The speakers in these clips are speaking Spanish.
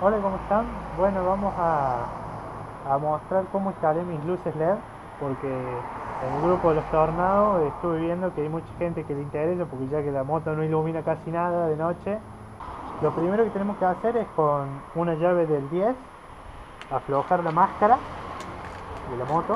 Hola, ¿cómo están? Bueno, vamos a mostrar cómo instalé mis luces LED, porque en el grupo de los tornados estuve viendo que hay mucha gente que le interesa, porque ya que la moto no ilumina casi nada de noche. Lo primero que tenemos que hacer es con una llave del 10 aflojar la máscara de la moto.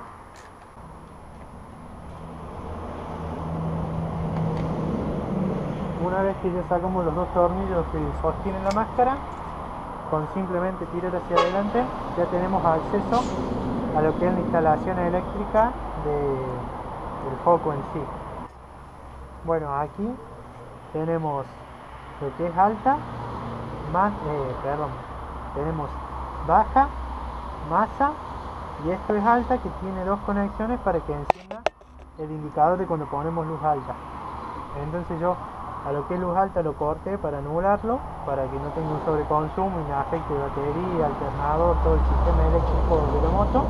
Una vez que ya sacamos los dos tornillos que sostienen la máscara, con simplemente tirar hacia adelante ya tenemos acceso a lo que es la instalación eléctrica del foco en sí. Bueno, aquí tenemos lo que es alta, tenemos baja, masa, y esto es alta, que tiene dos conexiones para que encienda el indicador de cuando ponemos luz alta. Entonces yo a lo que es luz alta lo corté para anularlo, para que no tenga un sobreconsumo y no afecte batería, alternador, todo el sistema eléctrico de la moto,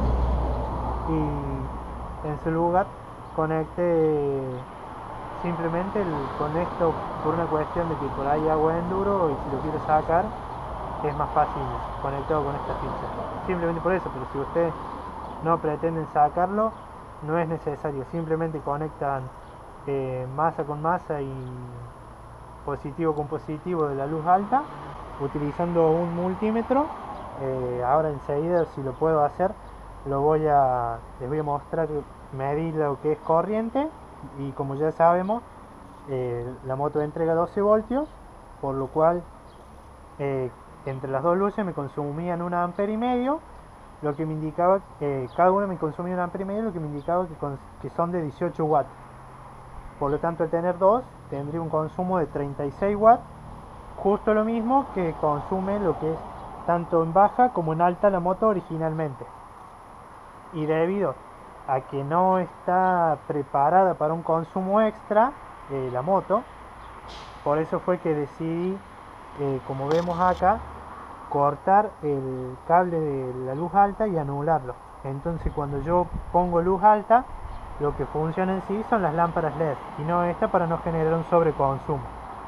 y en su lugar conecte simplemente conecto por una cuestión de que por ahí hago enduro y si lo quiero sacar es más fácil conectado con esta ficha, simplemente por eso. Pero si ustedes no pretenden sacarlo, no es necesario, simplemente conectan masa con masa y positivo con positivo de la luz alta utilizando un multímetro. Ahora enseguida, si lo puedo hacer, les voy a mostrar medir lo que es corriente, y como ya sabemos, la moto entrega 12 voltios, por lo cual entre las dos luces me consumían 1,5 amperes, lo que me indicaba cada una me consumía 1,5 amperes, lo que me indicaba que son de 18 watts. Por lo tanto, al tener dos, tendría un consumo de 36 watts, justo lo mismo que consume lo que es tanto en baja como en alta la moto originalmente. Y debido a que no está preparada para un consumo extra la moto, por eso fue que decidí, como vemos acá, cortar el cable de la luz alta y anularlo. Entonces cuando yo pongo luz alta, lo que funciona en sí son las lámparas LED y no esta, para no generar un sobreconsumo.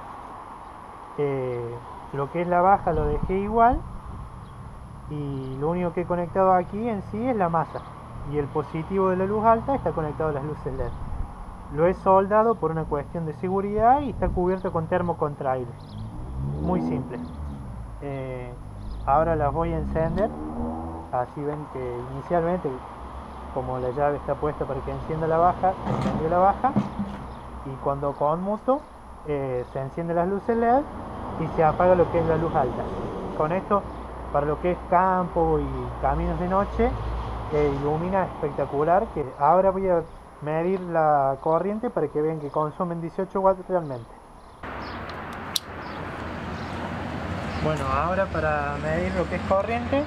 Lo que es la baja lo dejé igual, y lo único que he conectado aquí en sí es la masa, y el positivo de la luz alta está conectado a las luces LED. Lo he soldado por una cuestión de seguridad y está cubierto con termocontraíble. Muy simple. Ahora las voy a encender. Así ven que inicialmente, como la llave está puesta para que encienda la baja, encendió la baja, y cuando conmuto se encienden las luces LED y se apaga lo que es la luz alta. Con esto, para lo que es campo y caminos de noche, ilumina espectacular. Que ahora voy a medir la corriente para que vean que consumen 18 watts realmente. Bueno, ahora para medir lo que es corriente,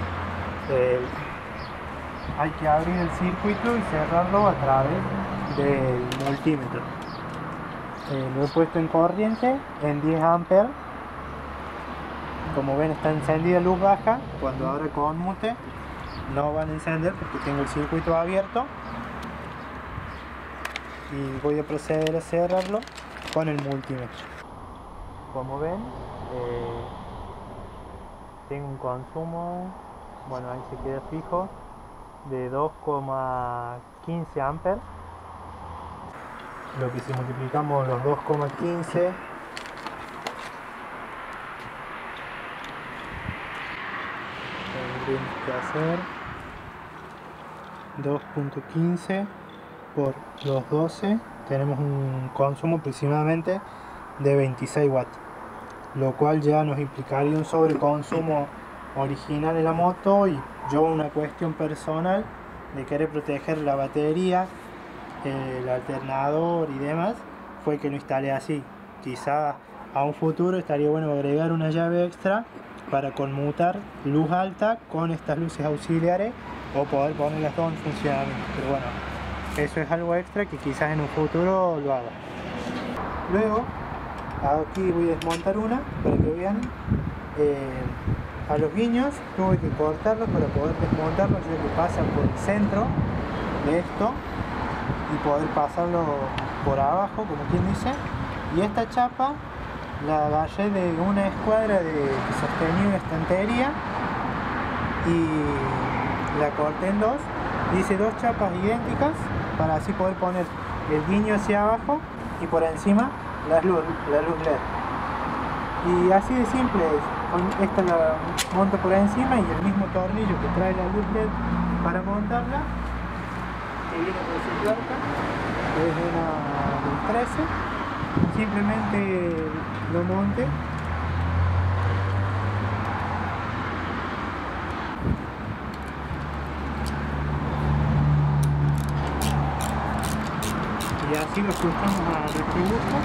hay que abrir el circuito y cerrarlo a través del multímetro. Lo he puesto en corriente en 10 amperes. Como ven, está encendida luz baja. Cuando ahora conmute no van a encender porque tengo el circuito abierto, y voy a proceder a cerrarlo con el multímetro. Como ven, tengo un consumo, bueno, ahí se queda fijo, de 2,15 amperes, lo que si multiplicamos los 2,15 tendríamos que hacer 2,15 por los 12, tenemos un consumo aproximadamente de 26 watts, lo cual ya nos implicaría un sobreconsumo original en la moto. Y yo, una cuestión personal de querer proteger la batería, el alternador y demás, fue que lo instalé así. Quizá a un futuro estaría bueno agregar una llave extra para conmutar luz alta con estas luces auxiliares, o poder ponerlas dos en funcionamiento, pero bueno, eso es algo extra que quizás en un futuro lo haga. Luego aquí voy a desmontar una para que vean. A los guiños tuve que cortarlos para poder desmontarlos, ya que pasan por el centro de esto, y poder pasarlo por abajo, como quien dice. Y esta chapa la agarré de una escuadra que sostenía una estantería y la corté en dos. Hice dos chapas idénticas para así poder poner el guiño hacia abajo y por encima la luz LED. Y así de simple, esta la monto por encima y el mismo tornillo que trae la luz LED para montarla, que viene por su tuerca, es una del 13, simplemente lo monte. Y así lo ajustamos a nuestro gusto.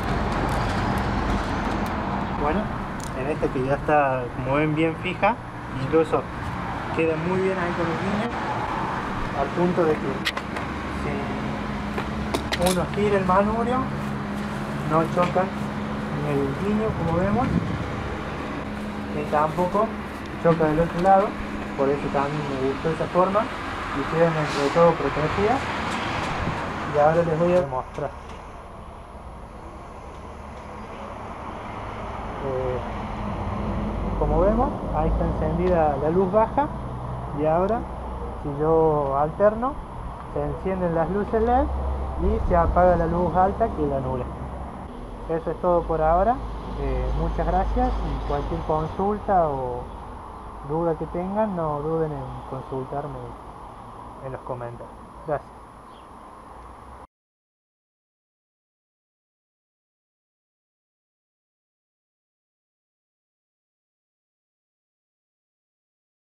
Bueno, en este que ya está, como ven, bien fija, incluso queda muy bien ahí con los guiños, al punto de que si uno gira el manubrio no chocan en el guiño, como vemos, ni tampoco choca del otro lado. Por eso también me gustó esa forma y quedan entre todo protegidas. Y ahora les voy a mostrar. Como vemos, ahí está encendida la luz baja y ahora si yo alterno se encienden las luces LED y se apaga la luz alta, que es la nula. Eso es todo por ahora. Muchas gracias y cualquier consulta o duda que tengan, no duden en consultarme en los comentarios. Gracias.